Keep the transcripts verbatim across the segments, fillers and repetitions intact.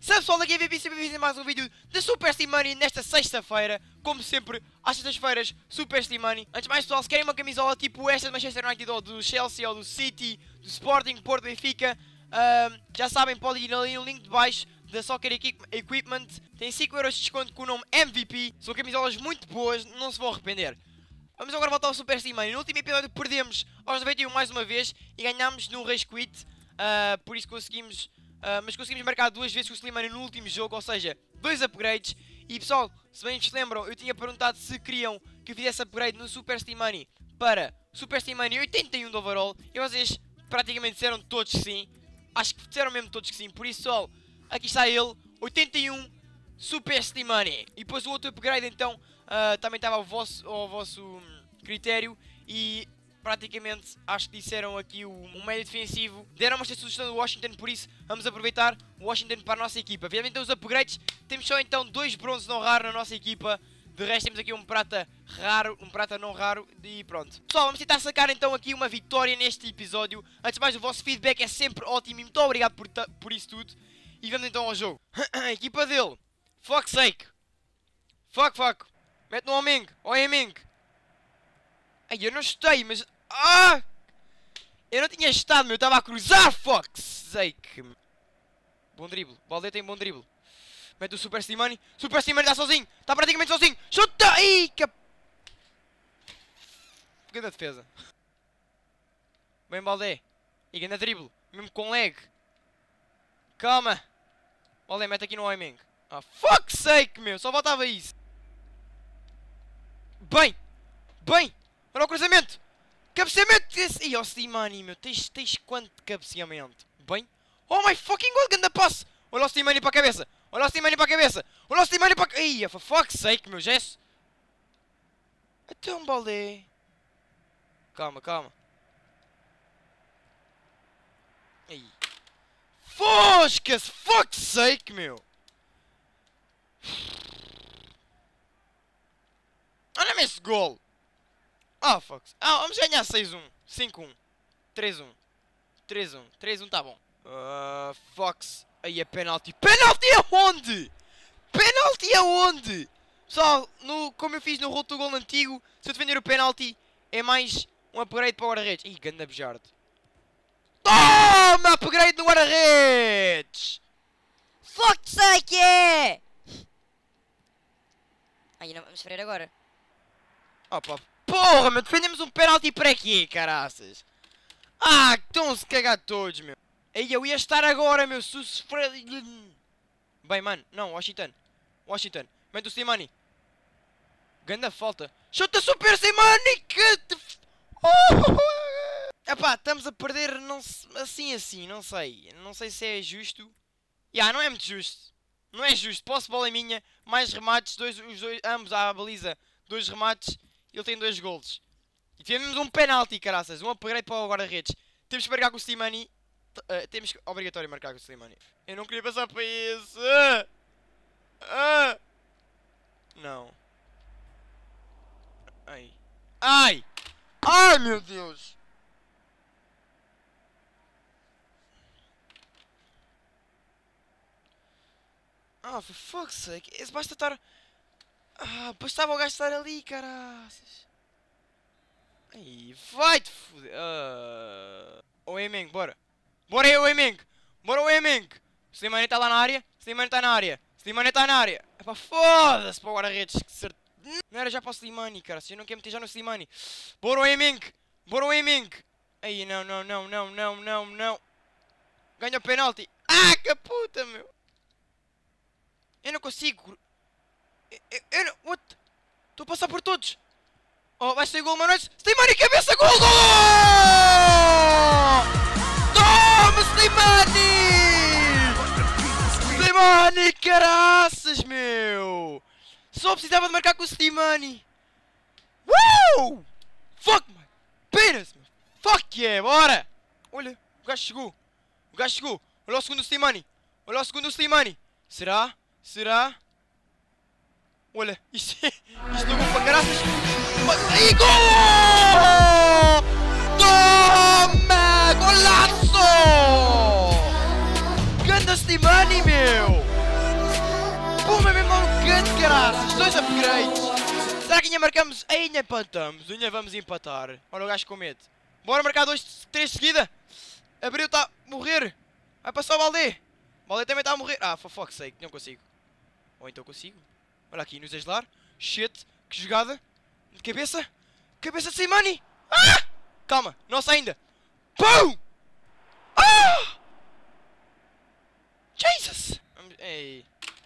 Salve pessoal, aqui é V P C, bem-vindos a mais um vídeo de Super Steam Money nesta sexta-feira. Como sempre, às sextas-feiras, Super Steam Money. Antes de mais pessoal, se querem uma camisola tipo esta do Manchester United ou do Chelsea ou do City, do Sporting, Porto, Benfica, uh, já sabem, podem ir ali no link de baixo da Soccer Equipment. Tem cinco euros de desconto com o nome M V P. São camisolas muito boas, não se vão arrepender. Vamos agora voltar ao Super Steam Money. No último episódio perdemos aos noventa e um mais uma vez e ganhámos no Rage Quit. Uh, por isso conseguimos... Uh, mas conseguimos marcar duas vezes com o Slimani no último jogo, ou seja, dois upgrades. E pessoal, se bem se lembram, eu tinha perguntado se queriam que eu fizesse upgrade no Super Steam Money para Super Steam Money oitenta e um de overall. E vocês praticamente disseram todos sim. Acho que disseram mesmo todos que sim. Por isso pessoal, aqui está ele, oitenta e um Super Steam Money. E depois o outro upgrade então uh, também estava ao vosso, ao vosso um, critério. E... praticamente, acho que disseram aqui o, o meio defensivo. Deram-me esta sugestão do Washington, por isso vamos aproveitar o Washington para a nossa equipa. Vemos então os upgrades. Temos só então dois bronzes não raros na nossa equipa. De resto temos aqui um prata raro, um prata não raro e pronto. Pessoal, vamos tentar sacar então aqui uma vitória neste episódio. Antes de mais, o vosso feedback é sempre ótimo e muito obrigado por, por isso tudo. E vamos então ao jogo. A equipa dele. Fuck sake. Fuck, fuck. Mete no Homing. Ó Homing. Ai, eu não estei, mas... Ah! Eu não tinha estado, meu. Eu estava a cruzar, fuck sake. Bom drible. O Balde tem bom drible. Mete o Super Steam Money. Super Steam Money está sozinho. Está praticamente sozinho. Chuta! Ai, que... grande defesa. Bem, Balde. E grande drible. Mesmo com lag. Calma. Balde, mete aqui no Homing. Ah, fuck sake, meu. Só faltava isso. Bem. Bem. Olha o cruzamento! Cabeceamento! Ih, ó Slimani, meu, tens, tens quanto cabeceamento? Bem? Oh my fucking god, ganda passe! Olha o Slimani para a cabeça! Olha o Slimani para a cabeça! Olha o Slimani para a... Ih, for fuck's sake, meu, gesso! Até um balde! Calma, calma! Aí! Fosca-se! Fuck's sake, meu! Olha-me esse gol! Ah, fuck. Ah, vamos ganhar seis um, cinco um, três um, três um, três um, tá bom. Uh, Fox. Aí é penalty. Penalty aonde? Penalty aonde? Pessoal, no, como eu fiz no Road to Goal antigo, se eu defender o penalty, é mais um upgrade para o guarda-redes. Ih, ganda bejardo. Toma, upgrade no guarda-redes! Fuck sake, yeah! Ai, não vamos sofrer agora. Opa. Porra, meu, defendemos um penalti para quê, caraças? Ah, estão-se cagar todos, meu. Aí eu ia estar agora, meu, se sofrer... Bem, mano, não, Washington. Washington, mete o Slimani. Ganda falta. Chuta Super Slimani, que... Oh! Epá, estamos a perder não, assim, assim, não sei. Não sei se é justo. Ya, yeah, não é muito justo. Não é justo, posse bola é minha. Mais remates, dois, os dois, ambos à baliza. Dois remates. Ele tem dois golos. E tivemos um penalti, caraças. Um upgrade para o guarda-redes. Temos que marcar com o Slimani. Uh, temos que... Obrigatório marcar com o Slimani. Eu não queria passar para isso. Uh! Uh! Não. Ai. Ai! Ai, meu Deus! Ah, for fuck's sake. Esse basta estar... Ah, bastava o gajo estar ali, caraças. Ai, vai-te foder. Uh... O Emeng, bora. Bora aí, o Emeng. Bora o Emeng. O Slimani está lá na área. O Slimani está na área. O Slimani está na área. Epá, foda-se para o guarda-redes. Não era já para o Slimani, cara. Se eu não quero meter já no Slimani. Bora o Emeng. Bora o Emeng. Ai, não, não, não, não, não, não, não. Ganha o penalti. Ah, que puta, meu. Eu não consigo. Eu, eu não... What? Estou a passar por todos. Oh, vai sair gol, mano. Slimani, cabeça, gol, gol! Toma, Slimani! Slimani, caraças, meu! Só precisava de marcar com o Slimani. Uh! Fuck, my penis, meu. Fuck yeah, bora! Olha, o gajo chegou. O gajo chegou. Olha o segundo Slimani. Olha o segundo Slimani. Será? Será? Olha, isto é... Isto não é para caraças. E gol! Toma! Golaço! Ganda Slimani, meu! caraças! Dois upgrades! Será que ainda marcamos? Ainda empatamos, ainda vamos empatar. Olha o gajo com medo. Bora marcar dois, três de seguida. Abril está a morrer. Vai passar o Baldé. O Baldé também está a morrer. Ah, for fuck's sake, não consigo. Ou então consigo. Olha aqui, nos aislar. Shit, que jogada. De cabeça. Cabeça de Slimani. Ah! Calma, nossa ainda. Pum! Ah! Jesus! Ei.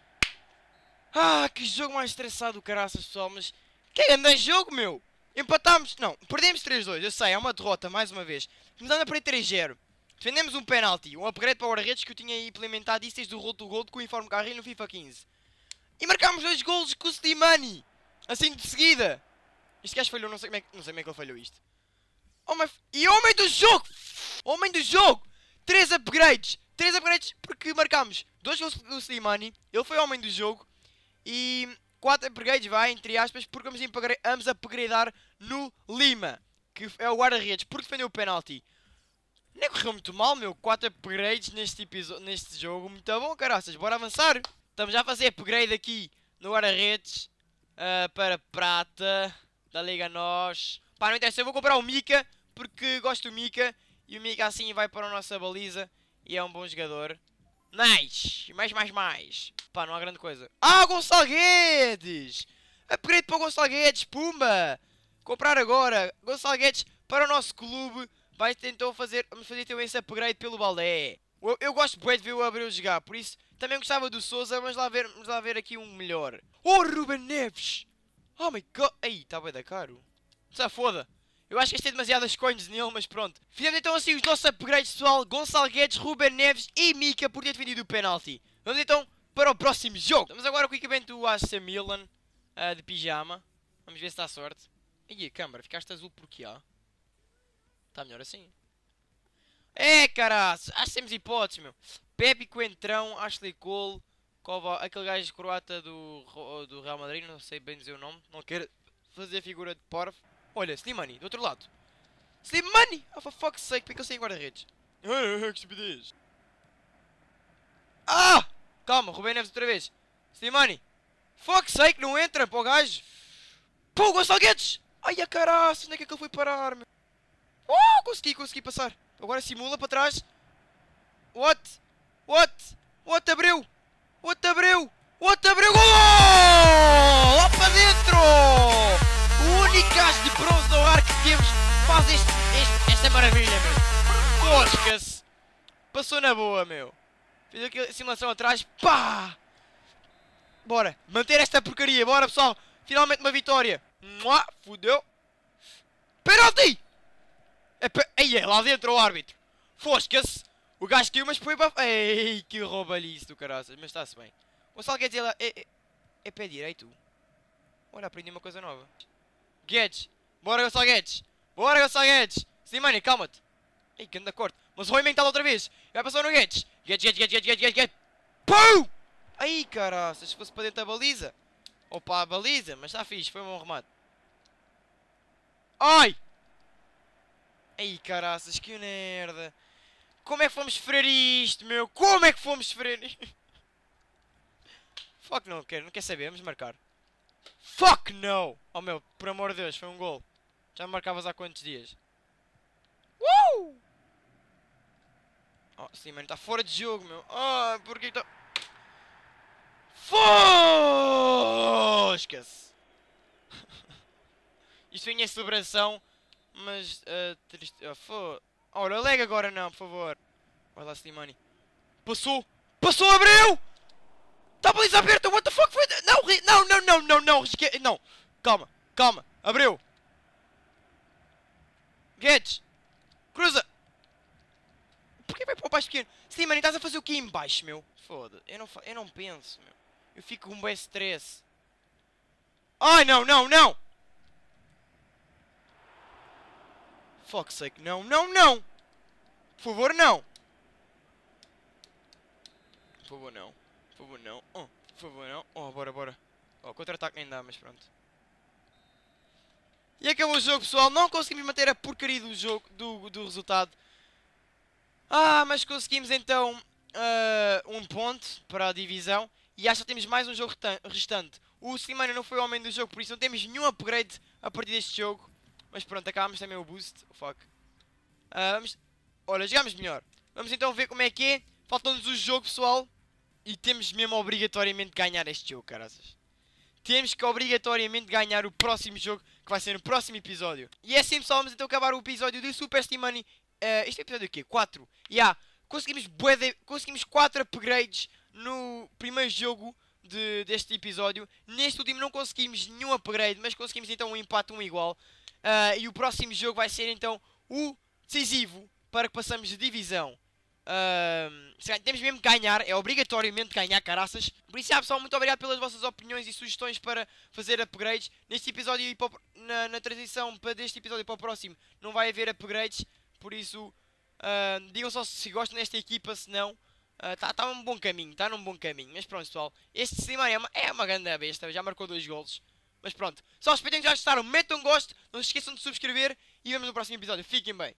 Ah, que jogo mais estressado, caraças, pessoal. Mas que grande jogo, meu. Empatámos. Não, perdemos três dois. Eu sei, é uma derrota, mais uma vez. Começamos a perder três zero. Defendemos um penalti. Um upgrade para o guarda-redes que eu tinha implementado isso desde o Road to Gold com o Informe Carrinho no FIFA quinze. E marcámos dois golos com o Slimani. Assim de seguida. Este gajo falhou, não sei como é que, não sei como é que ele falhou isto. Homem, e homem do jogo! Homem do jogo! Três upgrades! Três upgrades porque marcámos dois gols do Slimani. Ele foi homem do jogo. E quatro upgrades, vai, entre aspas, porque vamos, vamos upgradear no Lima, que é o guarda-redes, porque defendeu o penalti. Nem correu muito mal, meu. quatro upgrades neste, neste jogo. Muito bom, caraças. Bora avançar. Estamos já a fazer upgrade aqui no guarda-redes. Uh, para prata da Liga Nós. Pá, não interessa. Eu vou comprar o Mika, porque gosto do Mika. E o Mika assim vai para a nossa baliza. E é um bom jogador. Nice. Mais, mais, mais. Pá, não há grande coisa. Ah, Gonçalo Guedes. Upgrade para o Gonçalo Guedes. Pumba. Comprar agora. Gonçalo Guedes para o nosso clube. Vai tentar fazer, vamos fazer então esse upgrade pelo Baldé. Eu, eu gosto bem de ver o Abreu jogar, por isso também gostava do Sousa, mas lá ver, vamos lá ver aqui um melhor. Oh, Ruben Neves! Oh my god! Ei, está bem da caro. Se foda. Eu acho que este tem demasiadas coins nele, mas pronto. Fizemos então assim os nossos upgrades, pessoal. Gonçalo Guedes, Ruben Neves e Mika por ter defendido o penalti. Vamos então para o próximo jogo. Estamos agora com o equipamento do A C Milan, uh, de pijama. Vamos ver se dá sorte. Ih, a câmara, ficaste azul porque há. Está melhor assim. É, caraças. Acho que temos hipóteses, meu. Pepe, Coentrão, Ashley Cole, Kova, aquele gajo croata do, do Real Madrid, não sei bem dizer o nome. Não quero fazer a figura de porvo. Olha, Slimani, do outro lado. Slimani! Oh, for fuck's sake, porque eu sei em guarda-redes. Que estupidez. Ah! Calma, Rubem Neves outra vez. Slimani. Fuck's sake, não entra para o gajo. Pô, Gonçalo Guedes! Ai, a caraças, onde é que ele foi parar, meu? Uh, consegui, consegui passar. Agora simula para trás. What? What? What abriu? What abriu? What abriu? Gol! Lá para dentro! O único gajo de bronze no ar que temos faz este, este, esta maravilha, meu. Fosca-se. Passou na boa, meu. Fiz aqui a simulação atrás. Pá! Bora. Manter esta porcaria. Bora, pessoal. Finalmente uma vitória. Mua, fudeu. Penalti! Aí é, lá dentro o árbitro. Fosca-se. O gajo caiu, mas foi para... Ei, que roubalhice do caraças. Mas está-se bem. O Gonçalo Guedes é, é, é, é pé direito. Olha, aprendi uma coisa nova. Guedes. Bora, Gonçalo Guedes. Bora, Gonçalo Guedes. Slimani, calma-te. Ei, que anda corte. Mas o Roy está lá outra vez. Vai passar no Guedes. Guedes, Guedes, Guedes, Guedes, Guedes, Guedes. Pum! Aí, caraças. Se fosse para dentro da baliza. Opa, a baliza. Mas está fixe. Foi um bom remate. Ai! Ai, caraças, que merda. Como é que fomos sofrer isto, meu? Como é que fomos sofrer isto? Fuck não, quero, não quer saber, vamos marcar. Fuck no! Oh meu, por amor de Deus, foi um gol. Já me marcavas há quantos dias? Uh! Oh, sim, mano, está fora de jogo, meu. Ah, oh, porque está... Fosca-se! Isto foi minha celebração. Mas, uh, triste... Oh, fo... Olha, lega agora não, por favor. Vai lá, Slimani. Passou! Passou, Abreu! Está a baliza aberta, what the fuck foi? Não, não, não, não, não, não, risque... Não, calma, calma, Abreu. Guedes. Cruza. Porquê vai para o baixo pequeno? Slimani, estás a fazer o que em baixo, meu? Foda, eu não, fa... eu não penso, meu. Eu fico com um bem stress. Ai, não, não, não! Fuck's sake, não, não, não! Por favor, não! Por favor, não. Por favor, não. Oh, por favor, não. Oh, bora, bora. Oh, contra-ataque nem dá, mas pronto. E acabou o jogo, pessoal. Não conseguimos manter a porcaria do jogo, do, do resultado. Ah, mas conseguimos então uh, um ponto para a divisão. E E acho que temos mais um jogo restante. O Slimani não foi o homem do jogo, por isso não temos nenhum upgrade a partir deste jogo. Mas pronto, acabamos também o boost. Oh, fuck. Uh, vamos... Olha, jogamos melhor. Vamos então ver como é que é. Falta-nos o jogo, pessoal. E temos mesmo obrigatoriamente ganhar este jogo, caraças. Temos que obrigatoriamente ganhar o próximo jogo, que vai ser no próximo episódio. E é assim, pessoal, vamos então acabar o episódio de Super Slimani. Uh, este é o episódio o quê? quatro. E yeah, conseguimos, de... conseguimos quatro upgrades no primeiro jogo de, deste episódio. Neste último não conseguimos nenhum upgrade, mas conseguimos então um empate, um igual. Uh, e o próximo jogo vai ser então o decisivo para que passamos de divisão. Uh, temos mesmo que ganhar, é obrigatoriamente ganhar, caraças. Por isso, já, pessoal, muito obrigado pelas vossas opiniões e sugestões para fazer upgrades. Neste episódio e para o, na, na transição para deste episódio para o próximo não vai haver upgrades. Por isso, uh, digam só se gostam desta equipa, se não. Está uh, tá num bom caminho, está num bom caminho. Mas pronto, pessoal, este Slimani é uma, é uma grande besta, já marcou dois golos. Mas pronto, só espero que já gostaram, metam um gosto, não se esqueçam de subscrever e vemos no próximo episódio. Fiquem bem.